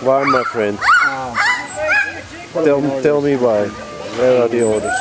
Why, my friend? Tell me why. Where are the orders?